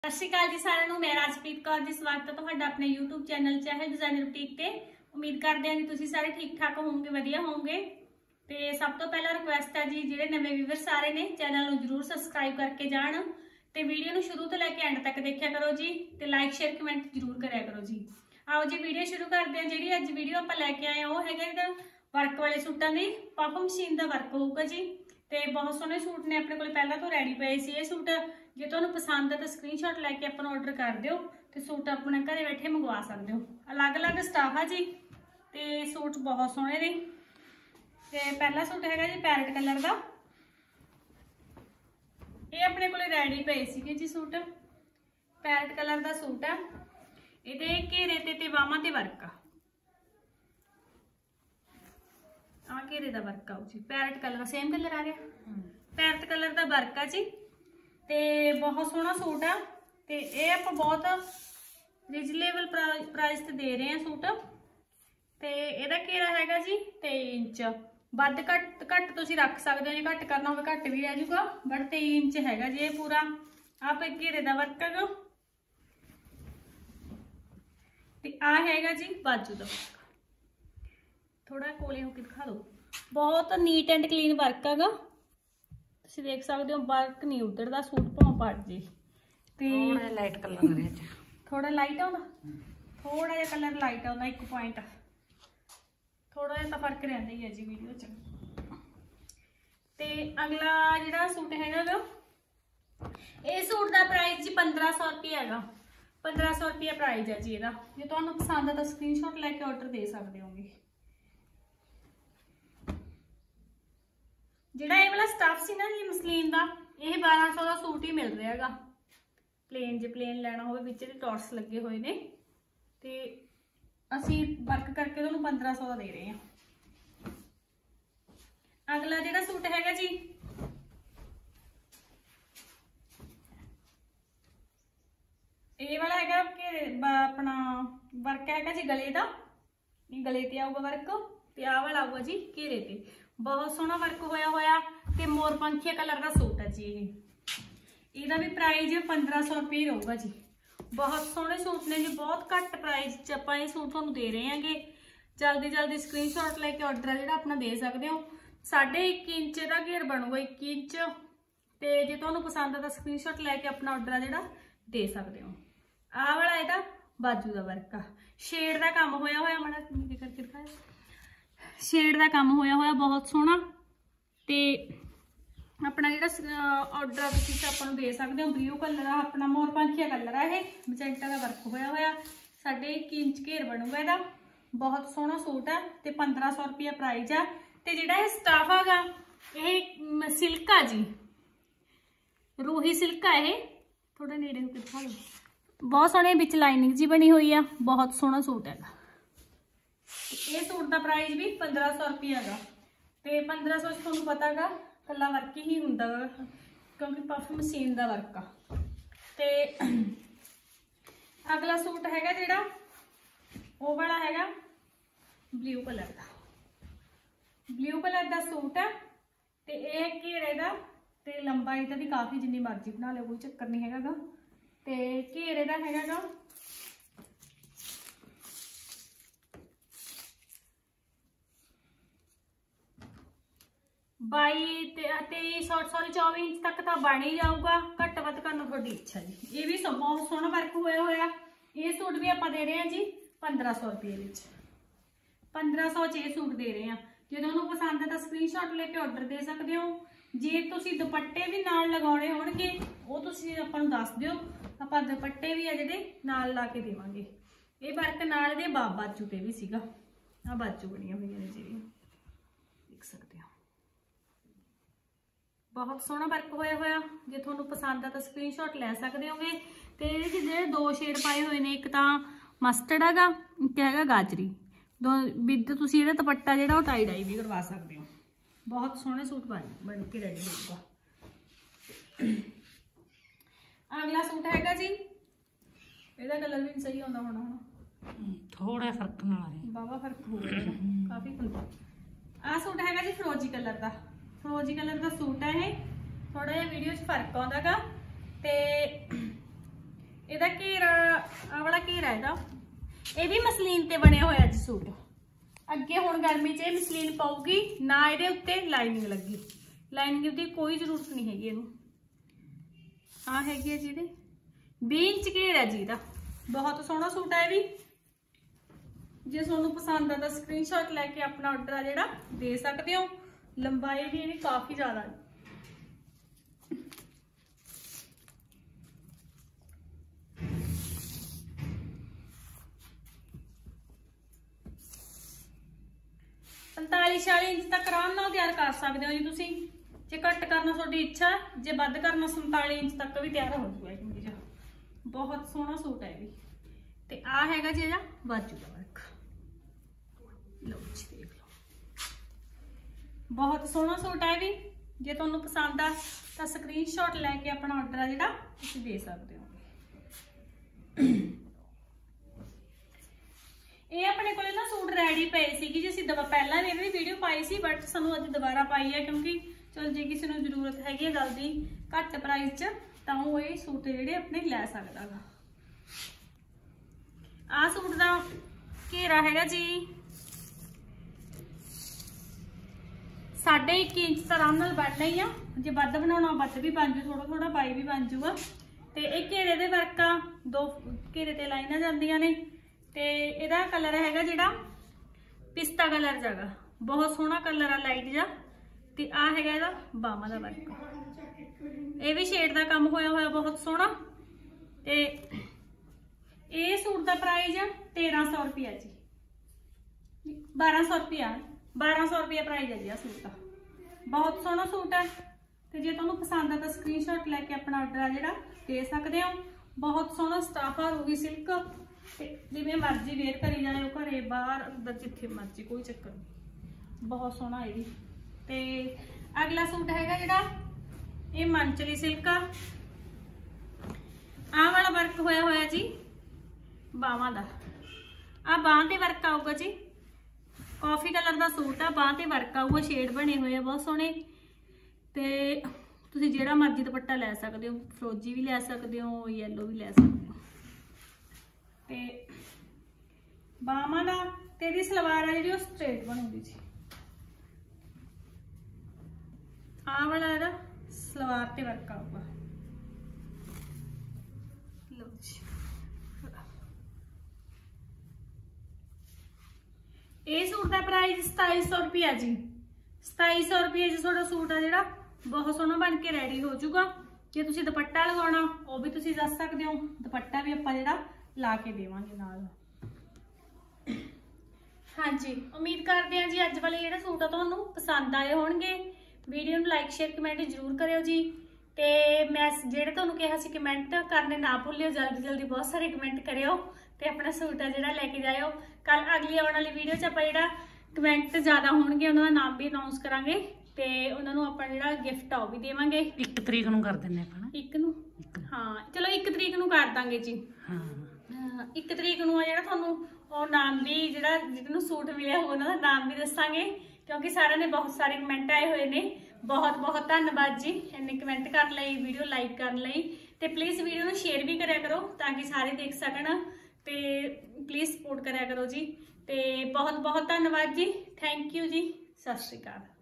ਸਤਿ ਸ਼੍ਰੀ ਅਕਾਲ ਜੀ ਸਾਰਿਆਂ ਨੂੰ। ਮੈਂ ਰਾਜਪ੍ਰੀਤ ਕੌਰ ਜੀ, ਸਵਾਗਤ ਹੈ ਤੁਹਾਡਾ ਆਪਣੇ YouTube ਚੈਨਲ ਚਾਹੇ ਡਿਜ਼ਾਈਨਰ ਬੁਟੀਕ ਤੇ। ਉਮੀਦ ਕਰਦੇ ਹਾਂ ਕਿ ਤੁਸੀਂ ਸਾਰੇ ਠੀਕ ਠਾਕ ਹੋਵੋਗੇ, ਵਧੀਆ ਹੋਵੋਗੇ। ਤੇ ਸਭ ਤੋਂ ਪਹਿਲਾਂ ਰਿਕੁਐਸਟ ਹੈ ਜੀ, ਜਿਹੜੇ ਨਵੇਂ ਵੀਵਰ ਸਾਰੇ ਨੇ ਚੈਨਲ ਨੂੰ ਜਰੂਰ ਸਬਸਕ੍ਰਾਈਬ ਕਰਕੇ ਜਾਣ ਤੇ ਵੀਡੀਓ ਨੂੰ ਸ਼ੁਰੂ ਤੋਂ ਲੈ ਕੇ ਐਂਡ ਤੱਕ ਦੇਖਿਆ ਕਰੋ ਜੀ ਤੇ ਲਾਈਕ ਸ਼ੇਅਰ ਕਮੈਂਟ ਜਰੂਰ ਕਰਿਆ ਕਰੋ ਜੀ। ਆਓ ਜੀ ਵੀਡੀਓ ਸ਼ੁਰੂ ਕਰਦੇ ਹਾਂ। ਜਿਹੜੀ ਅੱਜ ਵੀਡੀਓ ਆਪਾਂ ਲੈ ਕੇ ਆਏ ਆ ਉਹ ਹੈਗਾ ਵਰਕ ਵਾਲੇ ਸੂਟਾਂ ਦੀ। ਪਫ ਮਸ਼ੀਨ ਦਾ ਵਰਕ ਹੋਊਗਾ ਜੀ ਤੇ ਬਹੁਤ ਸੋਹਣੇ ਸੂਟ ਨੇ ਆਪਣੇ ਕੋਲ ਪਹਿਲਾਂ ਤੋਂ ਰੈਡੀ ਪਏ ਸੀ। ਇਹ ਸੂਟ ਜੇ ਤੁਹਾਨੂੰ ਪਸੰਦ ਹੈ ਤਾਂ ਸਕਰੀਨਸ਼ਾਟ ਲੈ ਕੇ ਆਪਾਂ ਨੂੰ ਆਰਡਰ ਕਰ ਦਿਓ ਤੇ ਸੂਟ ਆਪਣੇ ਘਰੇ ਬੈਠੇ ਮੰਗਵਾ ਸਕਦੇ ਹੋ। ਅਲੱਗ-ਅਲੱਗ ਸਟਾਫ ਆ ਜੀ ਤੇ ਸੂਟ ਬਹੁਤ ਸੋਹਣੇ ਨੇ। ਤੇ ਪਹਿਲਾ ਸੂਟ ਹੈਗਾ ਜੀ ਪੈਰਟ ਕਲਰ ਦਾ। ਇਹ ਆਪਣੇ ਕੋਲੇ ਰੈਡੀ ਪਏ ਸੀਗੇ ਜੀ ਸੂਟ। ਪੈਰਟ ਕਲਰ ਦਾ ਸੂਟ ਆ। ਇਹਦੇ ਘੇਰੇ ਤੇ ਬਾਹਾਂ ਤੇ ਵਰਕ ਆ। घेरे का वर्क आओ जी। पैरट कलर सेम कलर आ गया। पैरट कलर का वर्क आ जी ते बहुत सोहना सूट आ। ते ये आप बहुत रिजनेबल प्राइस ते दे रहे हैं सूट। ते ਇਹਦਾ घेरा हैगा जी 23 इंच। ਵੱਧ ਘੱਟ ਤੁਸੀਂ ਰੱਖ ਸਕਦੇ ਹੋ, ਜੇ ਘੱਟ ਕਰਨਾ ਹੋਵੇ ਘੱਟ ਵੀ ਰਹਿ ਜਾਊਗਾ, ਬਟ 23 इंच हैगा जी। ਇਹ ਪੂਰਾ ਆਪ घेरे ਦਾ वर्क हैगा ਤੇ ਆ हैगा जी बाजू ਦਾ। थोड़ा कोले होके दिखा दो। बहुत नीट एंड क्लीन वर्क हैगा। तुसीं देख सकते हो वर्क नहीं उधड़दा, सूट भावें पट जे। ते थोड़ा लाइट कलर आ रहा है, थोड़ा लाइट आउंदा, थोड़ा जिहा कलर लाइट आउंदा, एक पॉइंट थोड़ा जिहा तां फर्क रहिंदा ही है जी वीडियो च। ते अगला जिहड़ा सूट हैगा गा, इह सूट दा प्राइस जी 1500 रुपया हैगा। 1500 रुपया प्राइस है जी इहदा। जे तुहानूं पसंद है तां स्क्रीनशॉट लैके ऑर्डर दे सकदे होगे। ਜਿਹੜਾ ਇਹ ਵਾਲਾ ਸਟਾਫ ਸੀ ਨਾ ਜੀ ਮਸਲੀਨ ਦਾ, ਇਹ 1200 ਦਾ ਸੂਟ ਹੀ ਮਿਲ ਰਿਹਾ ਹੈਗਾ ਪਲੇਨ। ਜੇ ਪਲੇਨ ਲੈਣਾ ਹੋਵੇ ਵਿੱਚ ਦੇ ਟੌਰਸ ਲੱਗੇ ਹੋਏ ਨੇ ਤੇ ਅਸੀਂ ਵਰਕ ਕਰਕੇ ਤੁਹਾਨੂੰ 1500 ਦਾ ਦੇ ਰਹੇ ਹਾਂ। ਅਗਲਾ ਜਿਹੜਾ ਸੂਟ ਹੈਗਾ ਜੀ ਇਹ ਵਾਲਾ ਹੈਗਾ ਕਿ ਆਪਣਾ ਵਰਕ ਹੈਗਾ ਜੀ ਗਲੇ ਦਾ। ਇਹ ਗਲੇ ਤੇ ਆਊਗਾ ਵਰਕ ਤੇ ਆਹ ਵਾਲਾ ਆਊਗਾ ਜੀ ਘੇਰੇ ਤੇ। बहुत सोहना वर्क होया ते मोर पंखिया कलर का सूट है जी। ਇਹਦਾ भी प्राइस 1500 रुपये रहूगा जी। बहुत सोहने सूट ने जी, बहुत घट प्राइस च आपां ये सूट तुहानूं दे रहे हैं। जल्दी स्क्रीनशॉट लैके ऑर्डर जिहड़ा अपना दे सकते हो। 1.5 इंच का घेर बनूगा, 1 इंच। तो जे तुहानूं पसंद है तो स्क्रीनशॉट लैके अपना ऑर्डर जिहड़ा दे सकते हो। आह वाला इहदा बाजू का वर्क आ। शेड का काम होया होया, माड़ा नीचे करके दिखाया। शेड का काम होया होया बहुत सोहना। ते अपना जिहड़ा ऑर्डर तुसीं आपां नूं दे सकदे हो। ब्लू कलर आ, अपना मोर पंखिया कलर आ। ये मजैंटा का वर्क होया होया। 1.5 इंच घेर बनूगा इहदा। बहुत सोहना सूट आ ते 1500 रुपया प्राइस आ। ते जिहड़ा ये स्टाफ हैगा ये सिल्क आ जी, रूही सिल्क आ। ये थोड़ा नेड़े होकर दिखा लो। बहुत सोहनी विच लाइनिंग जी बनी हुई आ। बहुत सोहना सूट हैगा। ये सूट का प्राइस भी 1500 रुपया है। तो 1500 तुहानूं पता गा कला वर्क ही हुंदा क्योंकि पफ मशीन का वर्क आ। ते अगला सूट हैगा जिहड़ा वो वाला हैगा ब्लू कलर का। ब्लू कलर का सूट है ते यह घेरे का ते लंबाई तो भी काफ़ी जिन्नी मर्जी बना लो, कोई चक्कर नहीं हैगा। ते घेरे का हैगा 24 इंच तक तो बन ही जाऊगा। घट वध करना थोड़ी इच्छा जी। ये भी बहुत सोहना वर्क होया होया। ये सूट भी आप दे रहे हैं जी 1500 रुपये। 1500 च ये सूट दे रहे हैं। जो तुहानूं पसंद है तो स्क्रीनशॉट लेके ऑर्डर दे सकते हो। जे तुसीं दुपट्टे भी नाल लगाने होणगे वो तुसीं आपां नूं दस दिओ, आपां दुपट्टे भी आ जिहड़े नाल ला के देवांगे। ये वर्क नाल दे बाजू ते भी सीगा। आ बाजू बणीआं होईआं ने जिहड़ियां देख सकते हो। बहुत सोहना वर्क होया होया। जे तुहानूं पसंद है तो स्क्रीनशॉट लै सकदे होगे। ते जिहड़े 2 शेड पाए हुए ने, एक तां मस्टर्ड हैगा, एक हैगा गाजरी। दो विद तुसीं इहदा दुपट्टा जिहड़ा वो टाई डाई भी करवा सकते हो। बहुत सोहने सूट बन के रेडी होगा। अगला सूट हैगा जी, इहदा कलर भी सही होंदा होना, थोड़ा फर्क ना आ रहा, बाबा फर्क हो गया काफ़ी होंदा। आ सूट हैगा जी फिरोजी कलर का। फिरोजी कलर का सूट है। थोड़ा जिहा वीडियो च फर्क आउंदा गा। ते ਇਹਦਾ ਘੇਰਾ ਆ ਵਾਲਾ ਘੇਰਾ ਇਹਦਾ ਇਹ ਵੀ ਮਸਲੀਨ ਤੇ ਬਣਿਆ ਹੋਇਆ ਜੀ ਸੂਟ। ਅੱਗੇ ਹੁਣ ਗਰਮੀ 'ਚ ਇਹ ਮਸਲੀਨ ਪਾਉਗੀ ਨਾ, ਇਹਦੇ ਉੱਤੇ ਲਾਈਨਿੰਗ ਲੱਗੀ, ਲਾਈਨਿੰਗ ਦੀ ਕੋਈ ਜ਼ਰੂਰਤ ਨਹੀਂ ਹੈਗੀ ਇਹਨੂੰ। ਆ ਹੈਗੀ ਹੈ ਜੀ ਇਹਦੇ 20 ਇੰਚ ਘੇਰਾ ਜੀ ਇਹਦਾ, ਬਹੁਤ ਸੋਹਣਾ ਸੂਟ ਹੈ ਇਹ ਵੀ। ਜੇ ਤੁਹਾਨੂੰ ਪਸੰਦ ਆ ਤਾਂ ਸਕਰੀਨਸ਼ਾਟ ਲੈ ਕੇ ਆਪਣਾ ਆਰਡਰ ਆ ਜਿਹੜਾ ਦੇ ਸਕਦੇ ਹੋ। ਲੰਬਾਈ ਵੀ ਇਹਦੀ ਕਾਫੀ ਜ਼ਿਆਦਾ ਹੈ। पैंताली 46 इंच तक आराम नाल तैयार कर सकते हो जी तुसी। जे घट करना थोड़ी इच्छा, जे वध करना 47 इंच तक भी तैयार हो जाएगा कमीज। बहुत सोहना सूट है भी। ते आ हैगा जी ਇਹਦਾ ਬਾਜੂ ਦਾ वर्क, लो जी देख लो, बहुत सोहना सूट है भी। जे तुहानू पसंद आ तां स्क्रीनशॉट लैके अपना ऑर्डर आ जिहड़ा तुसीं दे सकदे हो। ਇਹ ਆਪਣੇ ਕੋਲੇ ਨਾ ਸੂਟ ਰੈਡੀ ਪਏ ਸੀਗੇ ਜੀ, ਅਸੀਂ ਪਹਿਲਾਂ ਵੀ ਇਹਦੀ ਵੀਡੀਓ ਪਾਈ ਸੀ, ਬਟ ਸਾਨੂੰ ਅੱਜ ਦੁਬਾਰਾ ਪਾਈ ਹੈ ਕਿਉਂਕਿ ਚਲ ਜੇ ਕਿਸੇ ਨੂੰ ਜ਼ਰੂਰਤ ਹੈਗੀ ਹੈ ਜਲਦੀ ਘੱਟ ਪ੍ਰਾਈਸ 'ਚ ਤਾਂ ਉਹ ਇਹ ਸੂਟ ਜਿਹੜੇ ਆਪਣੇ ਲੈ ਸਕਦਾ ਗਾ। ਆਹ ਸੂਟ ਦਾ ਘੇਰਾ ਹੈਗਾ ਜੀ 1.5 ਇੰਚ ਤਾਂ ਆਰਾਮ ਨਾਲ ਬਣਨਾ ਹੀ ਆ। ਜੇ ਵੱਧ ਬਣਾਉਣਾ ਵੱਧ ਵੀ ਬਣ ਜੂ, ਥੋੜਾ ਥੋੜਾ ਬਾਈ ਵੀ ਬਣ ਜੂਗਾ। ਤੇ ਇਹ ਘੇਰੇ ਦੇ ਵਰਕ ਆ, 2 ਘੇਰੇ ਤੇ ਲਾਈਨਾਂ ਜਾਂਦੀਆਂ ਨੇ। ਤੇ ਇਹਦਾ ਕਲਰ ਹੈਗਾ ਜਿਹੜਾ ਪਿਸਤਾ ਕਲਰ ਜਾਗਾ, ਬਹੁਤ ਸੋਹਣਾ ਕਲਰ ਆ ਲਾਈਟ ਜਿਹਾ। ਤੇ ਆ ਹੈਗਾ ਇਹਦਾ ਬਾਹਾਂ ਦਾ ਵਰਕ, ਇਹ ਵੀ ਸ਼ੇਡ ਦਾ ਕੰਮ ਹੋਇਆ ਹੋਇਆ ਬਹੁਤ ਸੋਹਣਾ। ਤੇ ਇਹ ਸੂਟ ਦਾ ਪ੍ਰਾਈਸ ਆ 1300 ਰੁਪਿਆ ਜੀ, 1200 ਰੁਪਿਆ, 1200 ਰੁਪਿਆ ਪ੍ਰਾਈਸ ਹੈ ਜੀ ਆ ਸੂਟ ਦਾ। ਬਹੁਤ ਸੋਹਣਾ ਸੂਟ ਹੈ। ਤੇ ਜੇ ਤੁਹਾਨੂੰ ਪਸੰਦ ਆ ਤਾਂ ਸਕਰੀਨਸ਼ਾਟ ਲੈ ਕੇ ਆਪਣਾ ਆਰਡਰ ਆ ਜਿਹੜਾ ਦੇ ਸਕਦੇ ਹੋ। ਬਹੁਤ ਸੋਹਣਾ ਸਟਾਫ ਆ, ਹੋਊਗੀ ਸਿਲਕ। ਤੇ ਜਿਵੇਂ ਮਰਜ਼ੀ ਵੇਅਰ ਕਰੀ ਜਾਏ, ਘਰੇ ਬਾਹਰ ਅੰਦਰ ਜਿੱਥੇ ਮਰਜ਼ੀ, ਕੋਈ ਚੱਕਰ ਨਹੀਂ। ਬਹੁਤ ਸੋਹਣਾ ਇਹ ਵੀ। ਤੇ ਅਗਲਾ ਸੂਟ ਹੈਗਾ ਜਿਹੜਾ ਇਹ ਮੰਚਲੀ ਸਿਲਕ ਆ, ਆਹ ਵਾਲਾ ਵਰਕ ਹੋਇਆ ਹੋਇਆ ਜੀ ਬਾਹਾਂ ਦਾ। ਆ ਬਾਹਾਂ ਤੇ ਵਰਕ ਆਊਗਾ ਜੀ, ਕਾਫੀ ਕਲਰ ਦਾ ਸੂਟ ਆ, ਬਾਹਾਂ ਤੇ ਵਰਕ ਆਊਗਾ, ਸ਼ੇਡ ਬਣੇ ਹੋਏ ਆ ਬਹੁਤ ਸੋਹਣੇ। ਤੇ ਤੁਸੀਂ ਜਿਹੜਾ ਮਰਜ਼ੀ ਦੁਪੱਟਾ ਲੈ ਸਕਦੇ ਹੋ, ਫਰੋਜੀ ਵੀ ਲੈ ਸਕਦੇ ਹੋ, ਯੈਲੋ ਵੀ ਲੈ ਸਕਦੇ ਹੋ। ਤੇ ਬਾਹਾਂ ਦਾ ਤੇ ਇਹਦੀ ਸਲਵਾਰ ਆ ਜਿਹੜੀ ਉਹ ਸਟ੍ਰੇਟ ਬਣੂਗੀ ਜੀ। ਆਹ ਵਾਲਾ ਇਹਦਾ ਸਲਵਾਰ ਤੇ ਵਰਕ ਆਊਗਾ, ਲਓ ਜੀ। ਇਹ ਸੂਟ ਦਾ ਪ੍ਰਾਈਸ 2700 ਰੁਪਿਆ ਜੀ, 2700 ਰੁਪਏ ਜੀ। ਤੁਹਾਡਾ ਸੂਟ ਆ ਜਿਹੜਾ ਬਹੁਤ ਸੋਹਣਾ ਬਣ ਕੇ ਰੈਡੀ ਹੋ ਜਾਊਗਾ। ਜੇ ਤੁਸੀਂ ਦੁਪੱਟਾ ਲਗਾਉਣਾ ਉਹ ਵੀ ਤੁਸੀਂ ਦੱਸ ਸਕਦੇ ਹੋ, ਦੁਪੱਟਾ ਵੀ ਆਪਾਂ ਜਿਹੜਾ ਲਾ ਕੇ ਦੇਵਾਂਗੇ ਨਾਲ। ਹਾਂਜੀ, ਉਮੀਦ ਕਰਦੇ ਹਾਂ ਜੀ ਅੱਜ ਵਾਲੇ ਜਿਹੜੇ ਸੂਟ ਆ ਤੁਹਾਨੂੰ ਪਸੰਦ ਆਏ ਹੋਣਗੇ। ਵੀਡੀਓ ਨੂੰ ਲਾਈਕ ਸ਼ੇਅਰ ਕਮੈਂਟ ਜ਼ਰੂਰ ਕਰਿਓ ਜੀ। ਤੇ ਮੈਂ ਜਿਹੜੇ ਤੁਹਾਨੂੰ ਕਿਹਾ ਸੀ ਕਮੈਂਟ ਕਰਨੇ ਨਾ ਭੁੱਲਿਓ, ਜਲਦੀ ਜਲਦੀ ਬਹੁਤ ਸਾਰੇ ਕਮੈਂਟ ਕਰਿਓ ਤੇ ਆਪਣਾ ਸੂਟ ਆ ਜਿਹੜਾ ਲੈ ਕੇ ਜਾਇਓ। ਕੱਲ ਅਗਲੀ ਆਉਣ ਵਾਲੀ ਵੀਡੀਓ 'ਚ ਆਪਾਂ ਜਿਹੜਾ ਕਮੈਂਟ ਜ਼ਿਆਦਾ ਹੋਣਗੇ ਉਹਨਾਂ ਦਾ ਨਾਮ ਵੀ ਅਨਾਉਂਸ ਕਰਾਂਗੇ ਤੇ ਉਹਨਾਂ ਨੂੰ ਆਪਾਂ ਜਿਹੜਾ ਗਿਫਟ ਆ ਉਹ ਵੀ ਦੇਵਾਂਗੇ। 1 ਤਰੀਕ ਨੂੰ ਕਰ ਦਿੰਨੇ ਆਪਾਂ, 1 ਨੂੰ, ਹਾਂ ਚਲੋ 1 ਤਰੀਕ ਨੂੰ ਕਰ ਦਾਂਗੇ ਜੀ। ਹਾਂ 1 ਤਰੀਕ ਨੂੰ ਆ ਜਿਹੜਾ ਤੁਹਾਨੂੰ ਉਹ ਨਾਮ ਵੀ ਜਿਹੜਾ ਜਿਹਨੂੰ ਸੂਟ ਮਿਲਿਆ ਉਹਨਾਂ ਦਾ ਨਾਮ ਵੀ ਦੱਸਾਂਗੇ, ਕਿਉਂਕਿ ਸਾਰਿਆਂ ਨੇ ਬਹੁਤ ਸਾਰੇ ਕਮੈਂਟ ਆਏ ਹੋਏ ਨੇ। ਬਹੁਤ ਬਹੁਤ ਧੰਨਵਾਦ ਜੀ ਇੰਨੇ ਕਮੈਂਟ ਕਰਨ ਲਈ, ਵੀਡੀਓ ਲਾਈਕ ਕਰਨ ਲਈ। ਤੇ ਪਲੀਜ਼ ਵੀਡੀਓ ਨੂੰ ਸ਼ੇਅਰ ਵੀ ਕਰਿਆ ਕਰੋ ਤਾਂ ਕਿ ਸਾਰੇ ਦੇਖ ਸਕਣ। ਤੇ ਪਲੀਜ਼ ਸਪੋਰਟ ਕਰਿਆ ਕਰੋ ਜੀ। ਤੇ ਬਹੁਤ ਬਹੁਤ ਧੰਨਵਾਦ ਜੀ, ਥੈਂਕ ਯੂ ਜੀ, ਸਤਿ ਸ਼੍ਰੀ ਅਕਾਲ।